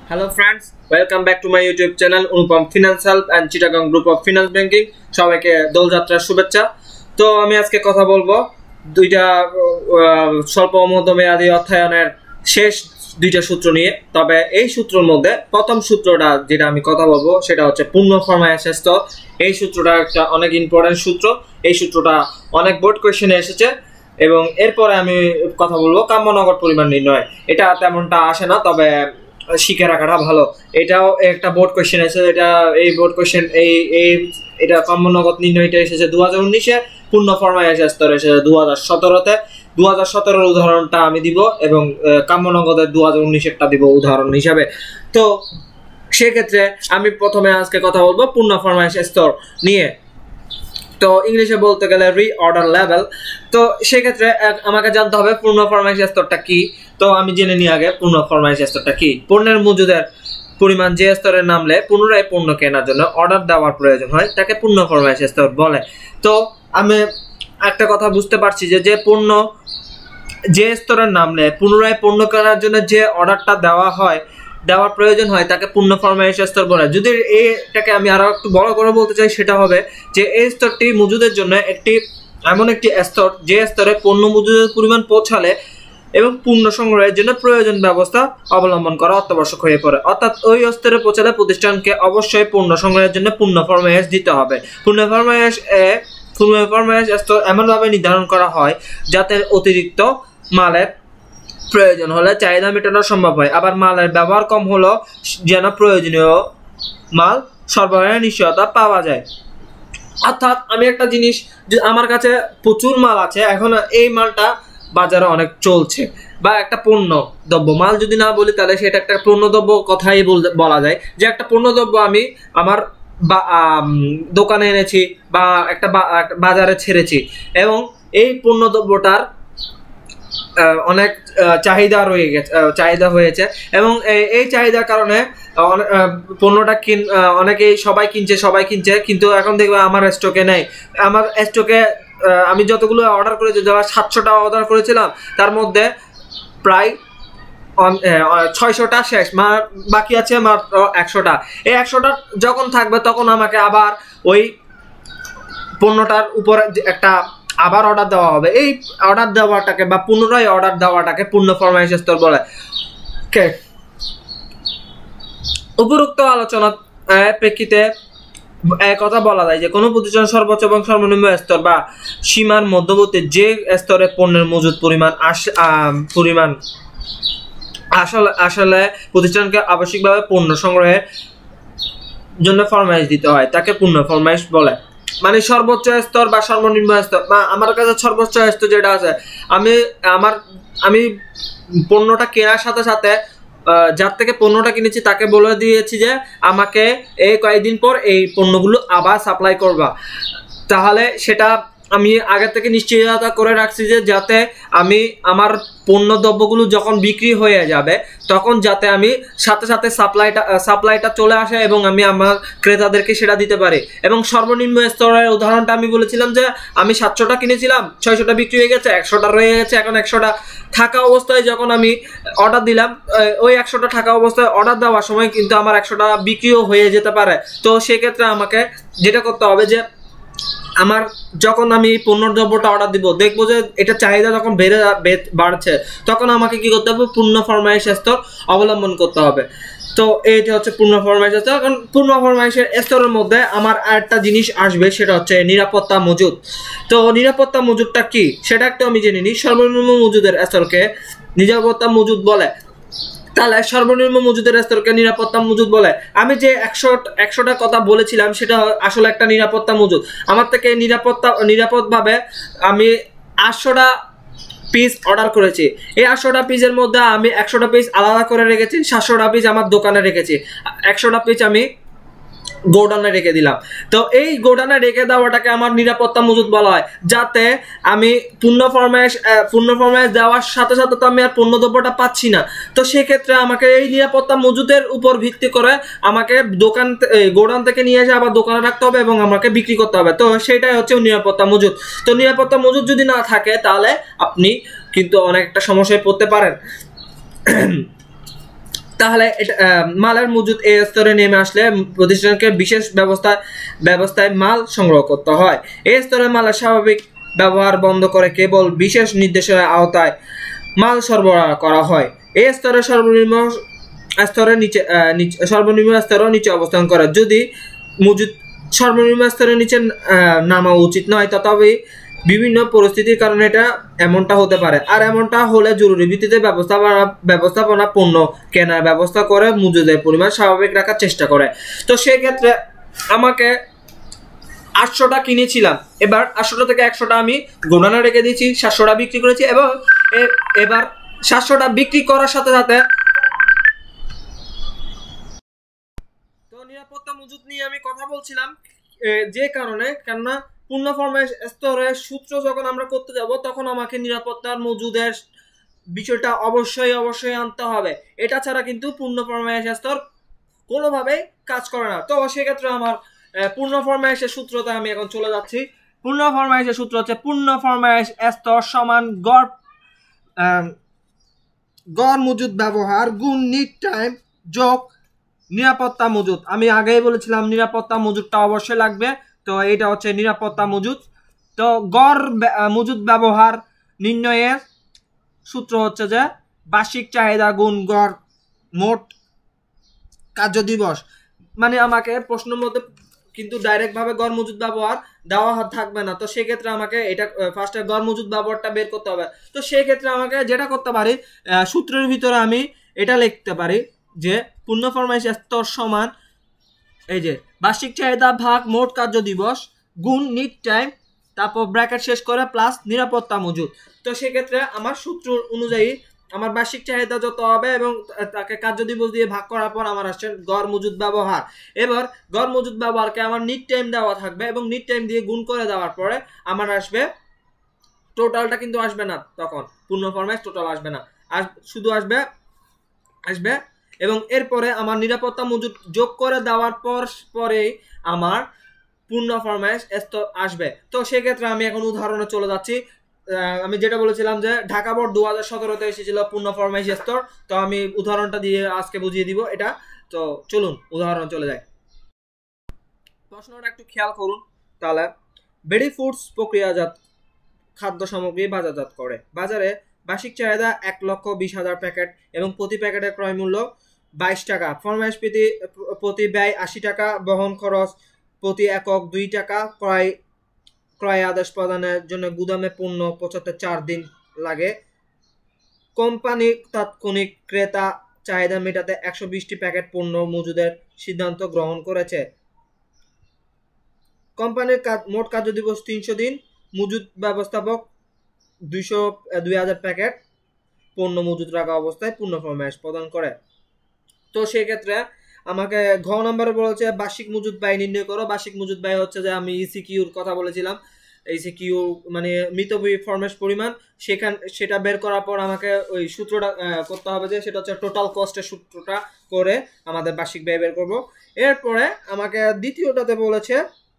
Hello friends, welcome back to my YouTube channel Anupam Finance Help and Chittagong Group of Finance Banking. সবাইকে দোলযাত্রার শুভেচ্ছা। তো আমি আজকে কথা বলবো দুইটা স্বল্প মধ্যমেয়াদী অর্থায়নের শেষ দুইটা সূত্র নিয়ে। তবে এই সূত্রের মধ্যে প্রথম সূত্রটা যেটা আমি কথা বলবো সেটা হচ্ছে পূর্ণ ফরমায়েশ স্তর। এই সূত্রটা একটা অনেক ইম্পর্টেন্ট সূত্র। এই সূত্রটা অনেক বোর্ড কোশ্চেনে এসেছে এবং এরপরে আমি কথা বলবো কাম্য নগদ পরিমাণ নির্ণয়। এটা তেমনটা আসে না, তবে শিখে রাখাটা ভালো। এটাও একটা বোর্ড কোশ্চেন আছে। এই বোর্ড কোশ্চেন এটা কাম্য নগদ নির্ণয়টা এসেছে 2019-এ, পূর্ণ ফরমায়েশ স্তর এসেছে 2017-তে। 2017-এর উদাহরণটা আমি দিব এবং কাম্য নগদের 2019-এরটা দিব উদাহরণ হিসাবে। তো সেক্ষেত্রে আমি প্রথমে আজকে কথা বলবো পূর্ণ ফরমায়েশ স্তর নিয়ে। তো ইংলিশে বলতে গেলে রিঅর্ডার লেভেল। তো সেক্ষেত্রে আমাকে জানতে হবে পূর্ণ ফরমায়েশ স্তরটা কি। তো আমি জেনে নিই আগে পূর্ণ ফরমায়েশ স্তরটা কি। পণ্যের মজুদের পরিমাণ যে স্তরে নামলে পুনরায় পণ্য কেনার জন্য অর্ডার দেওয়ার প্রয়োজন হয় তাকে পূর্ণ ফরমায়েশ স্তর বলে। তো আমি একটা কথা বুঝতে পারছি যে পণ্য যে স্তরে নামলে পুনরায় পণ্য কেনার জন্য যে অর্ডারটা দেওয়ার প্রয়োজন হয় তাকে পূর্ণ ফরমায়েশ স্তর বলে। যদি এটাকে আমি আরো একটু বড় করে বলতে চাই, সেটা হবে যে এই স্তরটি মজুদের জন্য এমন একটি স্তর যে স্তরে পণ্য মজুদের পরিমাণ পৌঁছালে এবং পূর্ণ সংগ্রহের জন্য প্রয়োজন ব্যবস্থা অবলম্বন করা অত্যাবশ্যক হয়ে পড়ে। অর্থাৎ ওই স্তরে পৌঁছালে প্রতিষ্ঠানকে অবশ্যই পণ্য সংগ্রহের জন্য পূর্ণ ফরমায়েশ দিতে হবে। পূর্ণ ফরমায়েশ স্তর এমনভাবে নির্ধারণ করা হয় যাতে অতিরিক্ত মালের প্রয়োজন হলে চাহিদা মেটানো সম্ভব হয়, আবার মালের ব্যবহার কম হলো যেন প্রয়োজনীয় মাল সরবরাহের নিশ্চয়তা পাওয়া যায়। অর্থাৎ আমি একটা জিনিস, আমার কাছে প্রচুর মাল আছে, এখন এই মালটা বাজারে অনেক চলছে, বা একটা পণ্য দ্রব্য মাল যদি না বলি তাহলে সেটা একটা পণ্য দ্রব্য কথাই বলা যায় যে একটা পণ্য দ্রব্য আমি আমার দোকানে এনেছি বা একটা বাজারে ছেড়েছি এবং এই পণ্য দ্রব্যটার অনেক চাহিদা হয়েছে এবং এই চাহিদার কারণে পণ্যটা সবাই কিনছে, কিন্তু এখন দেখবে আমার স্টকে নেই। আমার স্টকে আমি যতগুলো অর্ডার করেছি, 700টা অর্ডার করেছিলাম, তার মধ্যে প্রায় 600টা শেষ, বাকি আছে মাত্র 100টা। এই 100টা যখন থাকবে তখন আমাকে আবার ওই পণ্যটার উপরে একটা আবার অর্ডার দেওয়া হবে। এই অর্ডার দেওয়াটাকে বা পুনরায় অর্ডার দেওয়াটাকে পূর্ণ ফরমায়েশ স্তর বলে। উপরোক্ত আলোচনার প্রেক্ষিতে কথা বলা যায় যে কোনো প্রতিষ্ঠান সর্বোচ্চ এবং সর্বনিম্ন স্তর বা সীমার মধ্যবর্তী যে স্তরে পণ্যের মজুদ পরিমাণ আসলে প্রতিষ্ঠানকে আবশ্যিকভাবে পণ্য সংগ্রহের জন্য ফরমায়েশ দিতে হয় তাকে পূর্ণ ফরমায়েশ বলে। মানে সর্বোচ্চ স্তর বা সর্বনিম্ন স্তর, বা আমার কাছে সর্বোচ্চ স্তর যেটা আছে, আমি পণ্যটা কেনার সাথে সাথে যার থেকে পণ্যটা কিনেছি তাকে বলে দিয়েছি যে আমাকে এই কয়েকদিন পর এই পণ্যগুলো আবার সাপ্লাই করবা। তাহলে সেটা আমি আগে থেকে নিশ্চয়তা করে রাখছি যে যাতে আমি আমার পণ্য দ্রব্যগুলো যখন বিক্রি হয়ে যাবে তখন যাতে আমি সাথে সাথে সাপ্লাইটা চলে আসে এবং আমি আমার ক্রেতাদেরকে সেটা দিতে পারি। এবং সর্বনিম্ন স্তরের উদাহরণটা আমি বলেছিলাম যে আমি 700টা কিনেছিলাম, 600টা বিক্রি হয়ে গেছে, 100টা রয়ে গেছে। এখন 100টা থাকা অবস্থায় যখন আমি অর্ডার দিলাম, ওই 100টা থাকা অবস্থায় অর্ডার দেওয়ার সময় কিন্তু আমার 100টা বিক্রিও হয়ে যেতে পারে। তো সেক্ষেত্রে আমাকে যেটা করতে হবে যে আমার যখন আমি পণ্য দ্রব্যটা অর্ডার দিব, দেখবো যে এটা চাহিদা যখন বাড়ছে তখন আমাকে কি করতে হবে, পূর্ণ ফরমায়েশ স্তর অবলম্বন করতে হবে। তো এইটা হচ্ছে পূর্ণ ফরমায়েশ স্তর। কারণ পূর্ণ ফরমায়েশের স্তরের মধ্যে আমার আরেকটা জিনিস আসবে, সেটা হচ্ছে নিরাপত্তা মজুদ। তো নিরাপত্তা মজুদটা কি সেটা একটু আমি জেনে নিই। সর্বনিম্ন মজুদের স্তরকে নিরাপত্তা মজুদ বলে। তাহলে সর্বনিম্ন মজুদের স্তরকে নিরাপত্তা মজুদ বলে। আমি যে 100টা কথা বলেছিলাম সেটা আসলে একটা নিরাপত্তা মজুদ। আমার থেকে নিরাপদভাবে আমি 800টা পিস অর্ডার করেছি। এই 800টা পিসের মধ্যে আমি 100টা পিস আলাদা করে রেখেছি, 700টা পিস আমার দোকানে রেখেছি, 100টা পিস আমি গোডাউনে রেখে দিলাম। তো এই গোডাউনে রেখে দেওয়াটাকে আমার নিরাপত্তা মজুদ বলা হয়, যাতে আমি পূর্ণ ফরমায়েশ দেওয়ার সাথে সাথে তো আমি আর পণ্য দ্রব্যটা পাচ্ছি না। তো সেক্ষেত্রে আমাকে এই নিরাপত্তা মজুদের উপর ভিত্তি করে আমাকে গোডাউন থেকে নিয়ে এসে আবার দোকানে রাখতে হবে এবং আমাকে বিক্রি করতে হবে। তো সেটাই হচ্ছে নিরাপত্তা মজুদ। তো নিরাপত্তা মজুদ যদি না থাকে তাহলে আপনি কিন্তু অনেকটা সমস্যায় পড়তে পারেন। তাহলে এটা মালের মজুদ এই স্তরে নেমে আসলে প্রতিষ্ঠানকে বিশেষ ব্যবস্থায় মাল সংগ্রহ করতে হয়। এই স্তরে মালের স্বাভাবিক ব্যবহার বন্ধ করে কেবল বিশেষ নির্দেশের আওতায় মাল সরবরাহ করা হয়। এই স্তরে সর্বনিম্ন স্তরের নিচে অবস্থান করে। যদি মজুদ সর্বনিম্ন স্তরের নিচে নামা উচিত নয়, তথাপি বিভিন্ন পরিস্থিতির কারণে এটা এমনটা হতে পারে। আর এমনটা হলে জরুরি ভিত্তিতে ব্যবস্থাপনা পণ্য কেনার ব্যবস্থা করে মজুদের পরিমাণ স্বাভাবিক রাখার চেষ্টা করে। তো সেই ক্ষেত্রে আমাকে 800টা কিনেছিলাম, এবার 800টা থেকে 100টা আমি গোডাউনে রেখে দিয়েছি, 700টা বিক্রি করেছি এবং এবার 700টা বিক্রি করার সাথে সাথে তো নিরাপত্তা মজুদ নিয়ে আমি কথা বলছিলাম যে কারণে, কেননা পূর্ণ ফরমাইশ স্তরের সূত্র যখন আমরা করতে যাব তখন আমাকে নিরাপত্তার মজুদের বিষয়টা অবশ্যই আনতে হবে। এটা ছাড়া কিন্তু পূর্ণ ফরমাইশ স্তর কোনোভাবেই কাজ করে না। তো সেক্ষেত্রে আমার পূর্ণ ফরমাইশের সূত্রতে আমি এখন চলে যাচ্ছি। পূর্ণ ফরমাইশের সূত্র হচ্ছে পূর্ণ ফরমাইশ স্তর সমান গড় মজুদ ব্যবহার গুণ নিট টাইম যোগ নিরাপত্তা মজুদ। আমি আগেই বলেছিলাম নিরাপত্তা মজুদটা অবশ্যই লাগবে, তো এটা হচ্ছে নিরাপত্তা মজুদ। তো গড় মজুদ ব্যবহার নির্ণয়ের সূত্র হচ্ছে যে বার্ষিক চাহিদা গুণ গড় মোট কার্য দিবস। মানে আমাকে প্রশ্নের মধ্যে কিন্তু ডাইরেক্ট ভাবে গড় মজুদ ব্যবহার দেওয়া থাকবে না, তো সেক্ষেত্রে আমাকে এটা ফার্স্টে গড় মজুদ ব্যবহারটা বের করতে হবে। তো সেই ক্ষেত্রে আমাকে যেটা করতে পারি, সূত্রের ভিতরে আমি এটা লিখতে পারি যে পূর্ণ ফরমাইশ স্তর সমান এই যে বার্ষিক চাহিদা ভাগ মোট কার্য দিবস গুণ নিট টাইম, তারপর ব্র্যাকেট শেষ করে প্লাস নিরাপত্তা মজুদ। তো সেক্ষেত্রে আমার সূত্র অনুযায়ী আমার বার্ষিক চাহিদা যত হবে এবং তাকে কার্য দিবস দিয়ে ভাগ করার পর আমার আসছে গড় মজুদ ব্যবহার। এবার গড় মজুদ ব্যবহারকে আমার নিট টাইম দেওয়া থাকবে এবং নিট টাইম দিয়ে গুণ করে দেওয়ার পরে আমার আসবে টোটালটা, কিন্তু আসবে না তখন পূর্ণ ফরমাইশ টোটাল আসবে না, আর শুধু আসবে এবং এরপরে আমার নিরাপত্তা মজুদ যোগ করে দেওয়ার পরেই আমার পূর্ণ ফরমাইশ স্তর আসবে। তো সেক্ষেত্রে আমি এখন উদাহরণে চলে যাচ্ছি। আমি যেটা বলেছিলাম যে ঢাকা বোর্ড 2017-তে এসেছিল পূর্ণ ফরমাইশ স্তর, তো আমি উদাহরণটা দিয়ে আজকে বুঝিয়ে দিব এটা। তো চলুন উদাহরণ চলে যায়। প্রশ্নটা একটু খেয়াল করুন তাহলে। বেডি ফুডস প্রক্রিয়াজাত খাদ্য সামগ্রী বাজারজাত করে। বাজারে বার্ষিক চাহিদা 1,20,000 প্যাকেট এবং প্রতি প্যাকেটের ক্রয় মূল্য 22 টাকা। ফরমাইশ প্রতি ব্যয় 80 টাকা, বহন খরচ প্রতি একক 2 টাকা। ক্রয় আদেশ প্রদানের জন্য গুদামে পণ্য পৌঁছাতে 4 দিন লাগে। কোম্পানি তাৎক্ষণিক ক্রেতা চাহিদা মেটাতে 120টি প্যাকেট পণ্য মজুদের সিদ্ধান্ত গ্রহণ করেছে। কোম্পানির মোট কার্য দিবস 300 দিন। মজুদ ব্যবস্থাপক 2,000 প্যাকেট পণ্য মজুদ রাখা অবস্থায় পূর্ণ ফরমাইশ প্রদান করে। তো সেক্ষেত্রে আমাকে ঘ নম্বরে বলেছে বার্ষিক মজুদ ব্যয় নির্ণয় করো। বার্ষিক মজুদ ব্যয় হচ্ছে যে আমি ইসিকিউর কথা বলেছিলাম, ইসিকিউ মানে মিতব্যয়ী ফরমাইশ পরিমাণ, সেটা বের করার পর আমাকে ওই সূত্রটা করতে হবে, যে সেটা হচ্ছে টোটাল কস্টের সূত্রটা করে আমাদের বার্ষিক ব্যয় বের করব। এরপরে আমাকে দ্বিতীয়টাতে বলেছে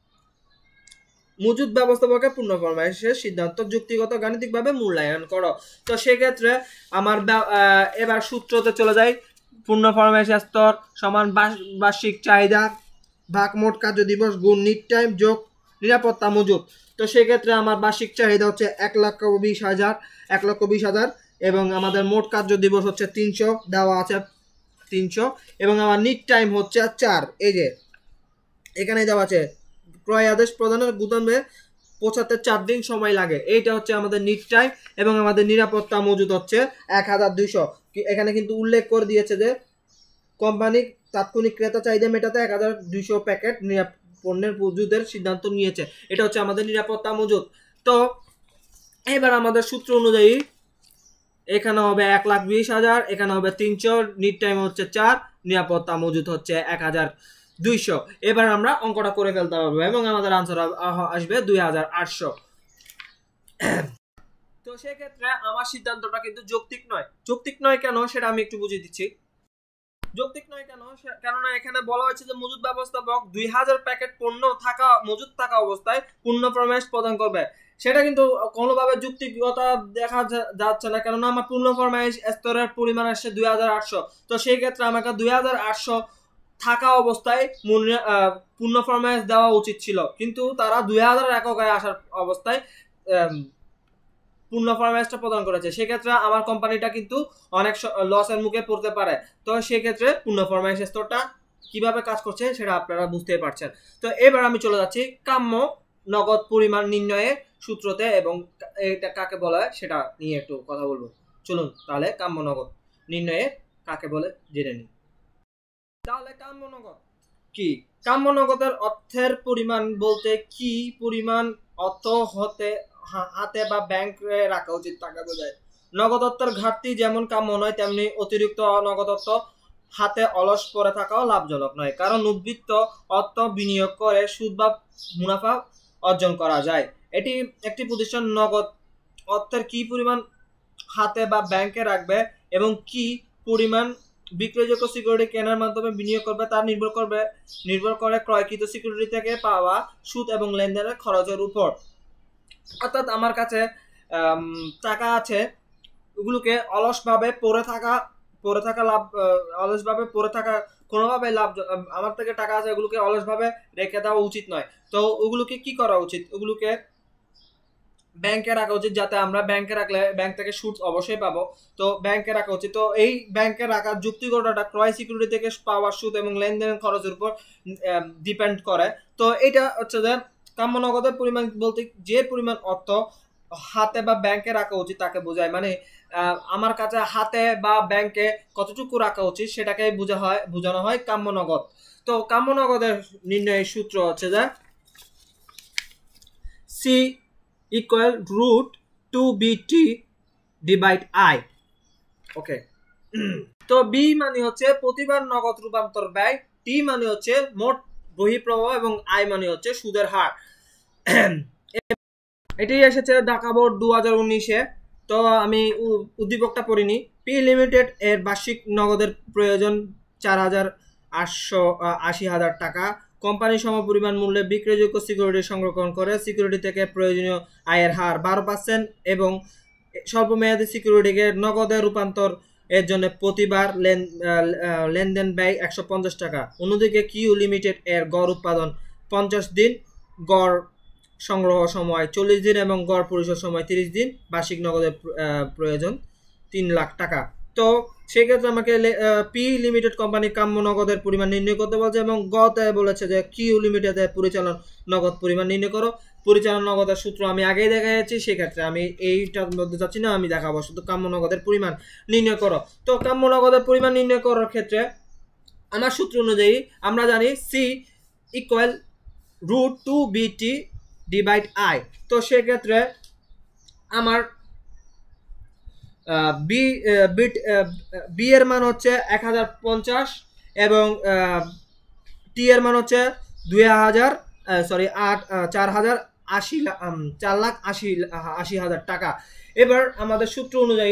মজুদ ব্যবস্থাপকের পূর্ণ ফরমাইশের সিদ্ধান্ত যুক্তিগত গাণিতিকভাবে মূল্যায়ন করো। তো সেক্ষেত্রে আমার এবার সূত্রতে চলে যাই। পূর্ণ ফরমাইশ স্তর সমান বার্ষিক চাহিদা ভাগ মোট কার্য দিবস গুণ নিট টাইম যোগ নিরাপত্তা মজুদ। তো সেক্ষেত্রে আমার বার্ষিক চাহিদা হচ্ছে 1,20,000 এবং আমাদের মোট কার্য দিবস হচ্ছে 300 দেওয়া আছে 300 এবং আমার নিট টাইম হচ্ছে 4। এই যে এখানে দেওয়া আছে ক্রয় আদেশ প্রদানের গুদামে পৌঁছাতে 4 দিন সময় লাগে, এইটা হচ্ছে আমাদের নিট টাইম এবং আমাদের নিরাপত্তা মজুদ হচ্ছে 1,200। এখানে কিন্তু উল্লেখ করে দিয়েছে যে কোম্পানি তাৎক্ষণিক ক্রেতা চাহিদা মেটাতে 1,200 প্যাকেট পণ্যের মজুদের সিদ্ধান্ত নিয়েছে, এটা হচ্ছে আমাদের নিরাপত্তা মজুদ। তো এবার আমাদের সূত্র অনুযায়ী এখানে হবে 1,20,000, এখানে হবে 300, নিট টাইম হচ্ছে 4, নিরাপত্তা মজুদ হচ্ছে 1,200। এবার আমরা অঙ্কটা করে ফেলতে পারবো এবং আমাদের আনসার আসবে 2,800। তো সেক্ষেত্রে আমার সিদ্ধান্তটা কিন্তু যৌক্তিক নয়। যৌক্তিক নয় কেন সেটা আমি একটু বুঝিয়ে দিচ্ছি। যৌক্তিক নয় কেন? কেননা এখানে বলা হয়েছে যে মজুদ ব্যবস্থাপক 2000 প্যাকেট পণ্য মজুদ থাকা অবস্থায় পূর্ণ ফরমাইশ প্রদান করবে। সেটা কিন্তু কোনোভাবে যুক্তিকতা দেখা যাচ্ছে না, কেননা আমার পূর্ণ ফরমাইশ স্তরের পরিমাণ আসছে 2800। তো সেই ক্ষেত্রে আমাকে 2800 থাকা অবস্থায় পূর্ণ ফরমাইশ দেওয়া উচিত ছিল, কিন্তু তারা 2000 এককে আসার অবস্থায় পূর্ণ ফরমাইশটা প্রদান করেছে। সেক্ষেত্রে আমার কোম্পানিটা কিন্তু অনেক লসের মুখে পড়তে পারে। তো সেক্ষেত্রে পূর্ণ ফরমাইশ স্তরটা কিভাবে কাজ করছে সেটা আপনারা বুঝতেই পারছেন। তো এবার আমি চলে যাচ্ছি কাম্য নগদ পরিমাণ নির্ণয়ের সূত্রতে, এবং এটা কাকে বলা হয় সেটা নিয়ে একটু কথা বলবো। চলুন তাহলে কাম্য নগদ নির্ণয়ে কাকে বলে জেনে নিই। তাহলে কাম্য নগদ কি? কাম্য নগদের অর্থের পরিমাণ বলতে কি পরিমাণ অর্থ হাতে বা ব্যাংকে রাখা উচিত টাকা বোঝায়। নগদ অর্থের ঘাটতি যেমন কাম্য নয়, তেমনি অতিরিক্ত নগদ অর্থ হাতে অলস পড়ে থাকাও লাভজনক নয়, কারণ উদ্বৃত্ত অর্থ বিনিয়োগ করে সুদ বা মুনাফা অর্জন করা যায়। এটি একটি প্রতিষ্ঠান নগদ অর্থের কি পরিমাণ হাতে বা ব্যাংকে রাখবে এবং কি পরিমাণ বিক্রয়যোগ্য সিকিউরিটি কেনার মাধ্যমে বিনিয়োগ করবে তা নির্ভর করে ক্রয়কৃত সিকিউরিটি থেকে পাওয়া সুদ এবং লেনদেনের খরচের উপর। অর্থাৎ আমার কাছে টাকা আছে, ওগুলোকে অলসভাবে কোনোভাবে লাভ, আমার থেকে টাকা আছে ওগুলোকে অলসভাবে রেখে দেওয়া উচিত নয়। তো ওগুলোকে কি করা উচিত? ওগুলোকে ব্যাংকে রাখা উচিত, যাতে আমরা ব্যাংকে রাখলে ব্যাংক থেকে সুদ অবশ্যই পাবো। তো ব্যাংকে রাখা উচিত। তো এই ব্যাংকে রাখার যুক্তিগতটা ক্রয় সিকিউরিটি থেকে পাওয়া সুদ এবং লেনদেনের খরচের উপর ডিপেন্ড করে। তো এটা হচ্ছে যে কাম্য নগদের পরিমাণ বলতে যে পরিমাণ অর্থ হাতে বা ব্যাংকে রাখা উচিত তাকে বোঝায়। মানে আমার কাছে হাতে বা ব্যাংকে কতটুকু রাখা উচিত সেটাকে বোঝানো হয় কাম্য নগদ। তো কাম্য নগদের নির্ণয়ের সূত্র হচ্ছে যে C equal √2BT divide I। Okay, তো বি মানে হচ্ছে প্রতিবার নগদ রূপান্তর ব্যয়, টি মানে হচ্ছে মোট বহিঃপ্রবাহ এবং I মানে হচ্ছে সুদের হার। এটি এসেছে ঢাকা বোর্ড 2019-এ। তো আমি উদ্দীপকটা পড়িনি। পি লিমিটেড এর বার্ষিক নগদের প্রয়োজন 4,880,000 টাকা। কোম্পানি সমপরিমাণ মূল্যে বিক্রয়যোগ্য সিকিউরিটি সংরক্ষণ করে। সিকিউরিটি থেকে প্রয়োজনীয় আয়ের হার 12% এবং স্বল্পমেয়াদী সিকিউরিটিকে নগদে রূপান্তর এর জন্য প্রতিবার লেনদেন ব্যয় 150 টাকা। অন্যদিকে কিউ লিমিটেড এর গড় উৎপাদন 50 দিন, গড় সংগ্রহ সময় 40 দিন এবং গড় পরিশোধ সময় 30 দিন। বার্ষিক নগদের প্রয়োজন 3 লাখ টাকা। তো সেক্ষেত্রে আমাকে পি লিমিটেড কোম্পানি কাম্য নগদের পরিমাণ নির্ণয় করতে বলছে, এবং গতে বলেছে যে কিউ লিমিটেডের পরিচালন নগদ পরিমাণ নির্ণয় করো। পরিচালন নগদের সূত্র আমি আগেই দেখাচ্ছি, সেক্ষেত্রে আমি এইটার মধ্যে যাচ্ছি না, আমি দেখাবো শুধু কাম্য নগদের পরিমাণ নির্ণয় করো। তো কাম্য নগদের পরিমাণ নির্ণয় করার ক্ষেত্রে আমার সূত্র অনুযায়ী আমরা জানি C equal √2BT divide I। তো সেক্ষেত্রে আমার বি এর মান হচ্ছে 1050 এবং টি এর মান হচ্ছে 4,80,000 টাকা। এবার আমাদের সূত্র অনুযায়ী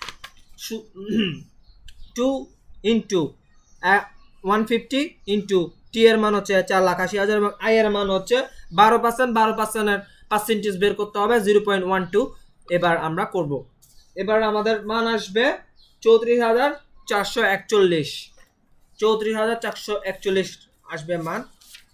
2 ইন্টু 150 ইন্টু টি এর মান হচ্ছে 4,80,000 এবং আই এর মান হচ্ছে 12%। পার্সেন্টেজ বের করতে হবে 0.12। এবার আমরা করব। এবার আমাদের মান আসবে 34,441। 34,441 আসবে মান।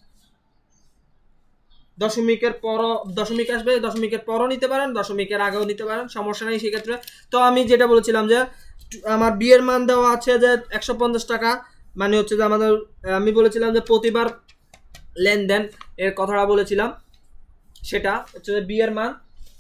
দশমিকের আসবে, দশমিকের পরও নিতে পারেন, দশমিকের আগেও নিতে পারেন, সমস্যা নেই সেক্ষেত্রে। তো আমি যেটা বলেছিলাম যে আমার বি এর মান দেওয়া আছে যে 150 টাকা, মানে হচ্ছে যে আমি বলেছিলাম যে প্রতিবার লেনদেন এর কথাটা বলেছিলাম, সেটা হচ্ছে যে বি এর মান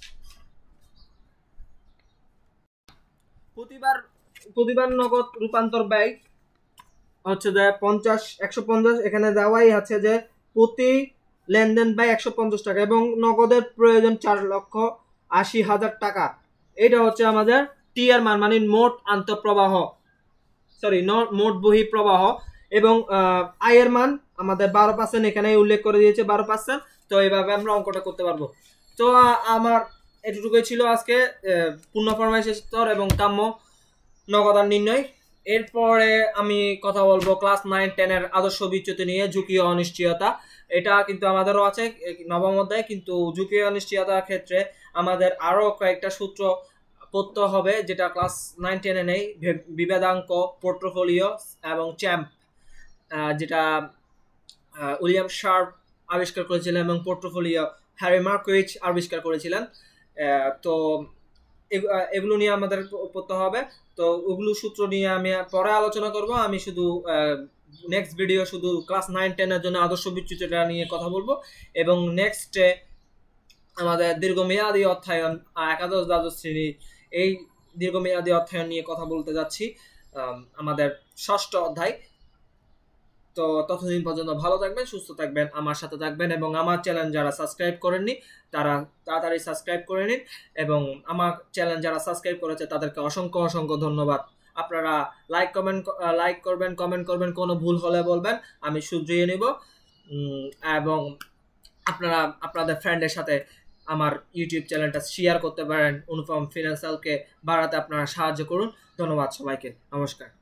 প্রতিবার নগদ রূপান্তর ব্যয় হচ্ছে যে 150 এখানে দেওয়াই আছে যে প্রতি লেনদেন ব্যয় 150 টাকা এবং নগদের প্রয়োজন 4,80,000 টাকা। এটা হচ্ছে আমাদের টি এর মান, মানে মোট আন্তঃপ্রবাহ, মোট বহিঃপ্রবাহ। এবং আই এর মান আমাদের 12%, এখানে উল্লেখ করে দিয়েছে 12%। তো এইভাবে আমরা অঙ্কটা করতে পারবো। তো আমার এটুকুই ছিল আজকে পূর্ণ ফরমাইশ স্তর এবং কাম্য নগদান নির্ণয়। এরপরে আমি কথা বলবো ক্লাস 9-10 এর আদর্শ বিচ্যুতি নিয়ে, ঝুঁকি ও অনিশ্চয়তা। এটা কিন্তু আমাদেরও আছে নবম অধ্যায়ে, কিন্তু ঝুঁকি ও অনিশ্চয়তার ক্ষেত্রে আমাদের আরো কয়েকটা সূত্র পড়তে হবে, যেটা ক্লাস 9-10 এ নেই। বিভেদাঙ্ক, পোর্টফোলিও এবং চ্যাম্প, যেটা উইলিয়াম শার্প আবিষ্কার করেছিলেন এবং পোর্টফোলিও হ্যারি মার্কুইজ আবিষ্কার করেছিলেন। তো এগুলো নিয়ে আমাদের পড়তে হবে। তো ওগুলো সূত্র নিয়ে আমি পরে আলোচনা করব। আমি শুধু নেক্সট ভিডিও শুধু ক্লাস 9-10 এর জন্য আদর্শ বিচ্যুতিটা নিয়ে কথা বলবো, এবং নেক্সটে আমাদের দীর্ঘমেয়াদী অধ্যয়ন একাদশ দ্বাদশ শ্রেণী, এই দীর্ঘমেয়াদী অধ্যয়ন নিয়ে কথা বলতে যাচ্ছি, আমাদের ষষ্ঠ অধ্যায়। তো ততদিন পর্যন্ত ভালো থাকবেন, সুস্থ থাকবেন, আমার সাথে থাকবেন, এবং আমার চ্যানেল যারা সাবস্ক্রাইব করেননি তারা তাড়াতাড়ি সাবস্ক্রাইব করে নিন, এবং আমার চ্যানেল যারা সাবস্ক্রাইব করেছে তাদেরকে অসংখ্য অসংখ্য ধন্যবাদ। আপনারা লাইক করবেন, কমেন্ট করবেন, কোনো ভুল হলে বলবেন, আমি শুধরিয়ে নিব। এবং আপনারা আপনাদের ফ্রেন্ডের সাথে আমার ইউটিউব চ্যানেলটা শেয়ার করতে পারেন। অনুপম ফিনান্সিয়ালকে বাড়াতে আপনারা সাহায্য করুন। ধন্যবাদ সবাইকে, নমস্কার।